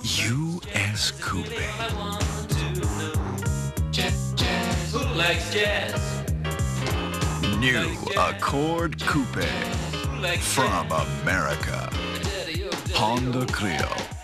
US Coupe. Who likes jazz? New Accord Coupe from America. Honda Clio.